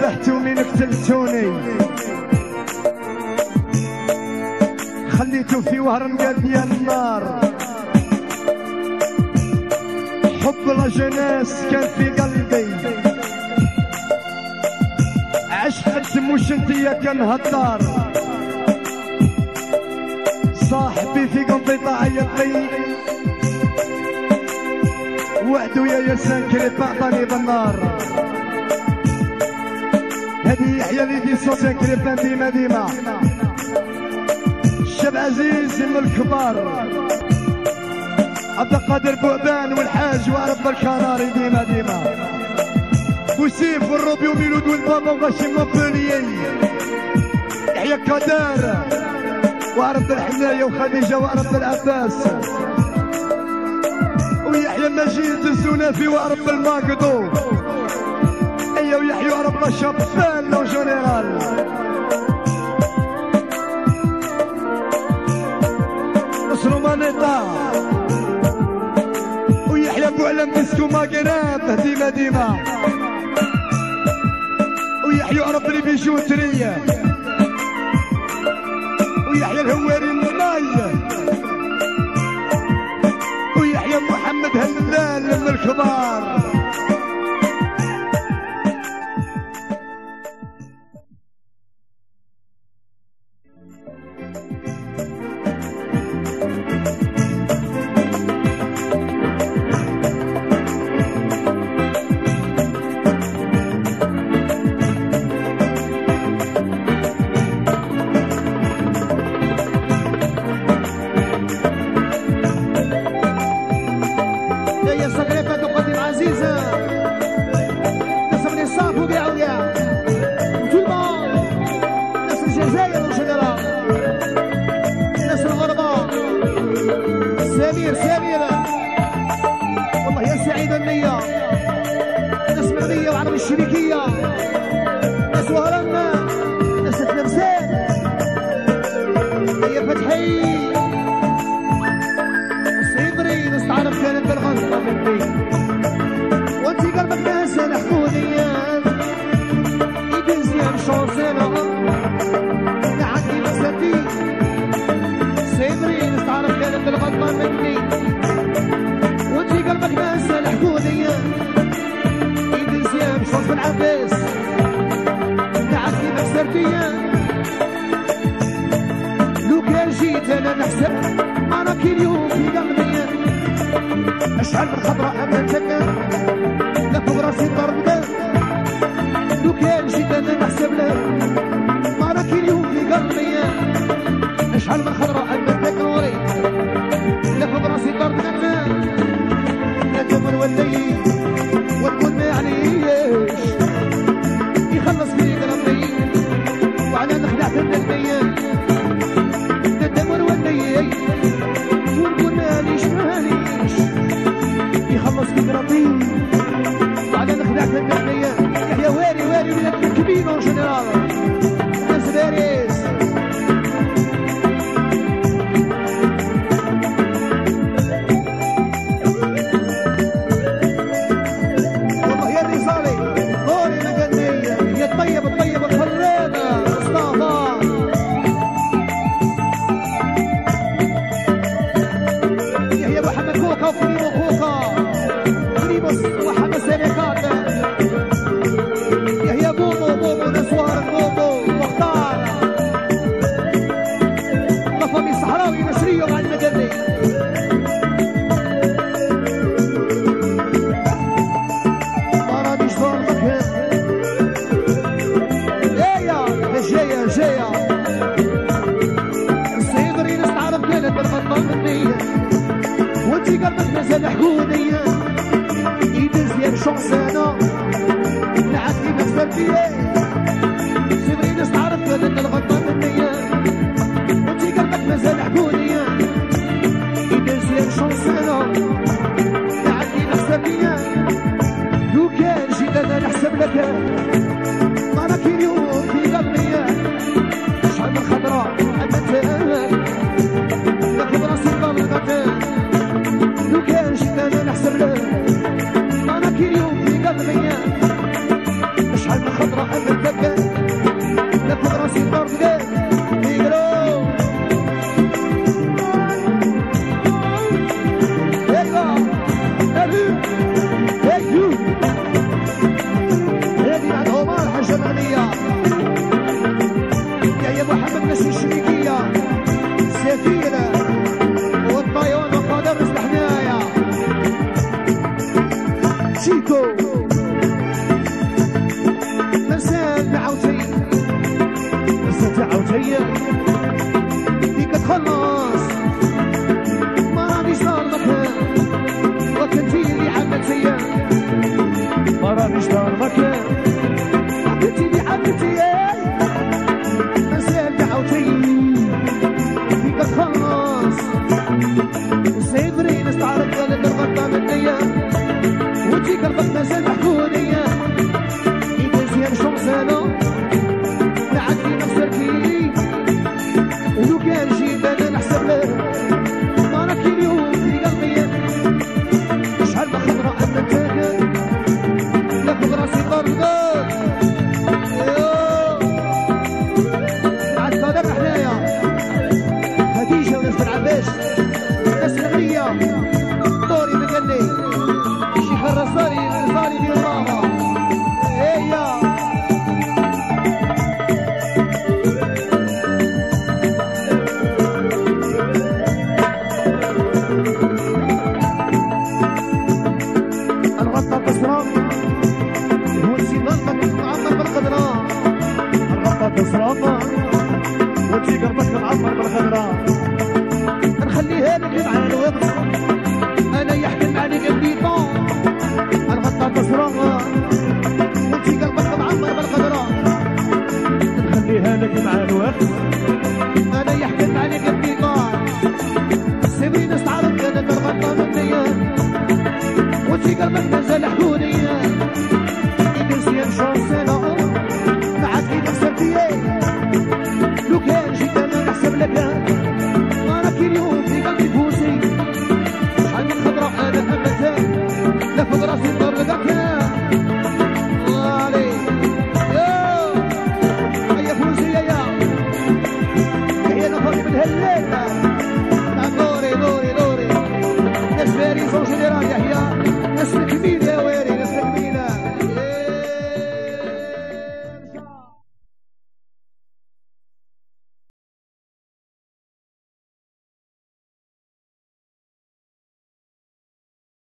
ذبحتوا من قتلتوني، خليتوا في وهر مقادية النار. حب الجناس كان في قلبي، عشقت مش انتيا كان هالدار. صاحبي في قلبي طاعيط لي، وعدو يا سانكري بعطاني بالنار. هذه يحيى لي دي صوت سانكري بلان ديما ديما. الشاب عزيز من الكبار، عبد القادر بوعبان والحاج وعرب الكناري ديما ديما. وسيف والروبي وميلود والبابا وغاشي مونبوليي. يحيى كدار وعرب الحناية وخديجة وعرب العباس. ويحيى مجيد الزنافي وعرب الماكدو. ايا ويحيى وعرب الشابان لو جنرال. نصرو مانيطا ويحيى بوعلم ديسكو ماكراب ديما ديما. ويحيى عرب لي بيجوترية. ويحيى الهواري الناي. ويحيى محمد هلال من الكبار. شحال من خضرة تشيكو مسات عاوتي مسات عاوتي فيك تخلص ما راني صار مكان وكنتي اللي عملتي ما راني صار مكان كنتي اللي عملتي مسات عاوتي فيك تخلص وسيبرين استعرض قالت الغطا منيا وانتي قلبك مازال محكونية إذا زيان شمسانة لعندي نخسرتي ولو كان جيت أنا نحسب له ما راكي اليوم في قلبي شحال ما خضرة أنا نتاكل ناخد راسي طردات مع الصدر حنايا خديجة وناس العباش ناس الغنية دوري مقلي الشيخ الرصاري ديال الله هيا الغطا تصرف وانتي قلبك معمر بالخضراء الغطا تصرف وانتي قلبك معمر بالخضراء نخليها لك مع الوقت انا يحكم عليك البيطون الغطا تصرف وانتي قلبك معمر بالخضراء نخليها لك مع الوقت انا يحكم عليك البيطون سيبرين استعرض كانت الغطا منيا وانتي قلبك مازال حكونية إنسيان شانسانة معاك إذا خسرتي لو كان جيت أنا نحسب لك ما راكي اليوم في قلبي بوسي شحال من خضرة أنا أمتها ناخد راسي ندور لك علي هيا فوزي يا هي نخرج من هالليلة دوري ناس فاري زون جينيرال يحيى ناس الكبير يا واري